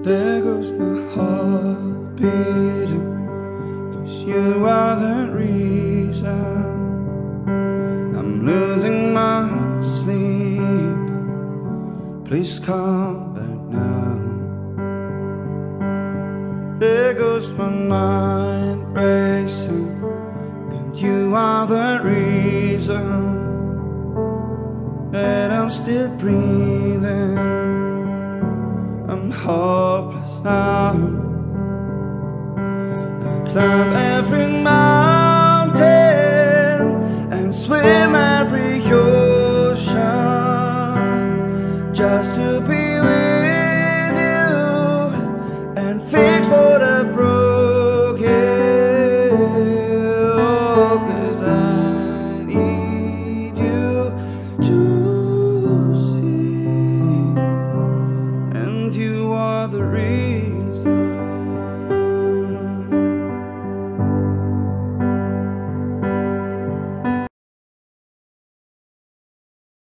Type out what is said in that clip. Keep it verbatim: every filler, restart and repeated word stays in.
There goes my heart beating, 'cause you are the reason I'm losing my sleep. Please come back now. There goes my mind racing, and you are the reason that I'm still breathing. I'm hopeless now.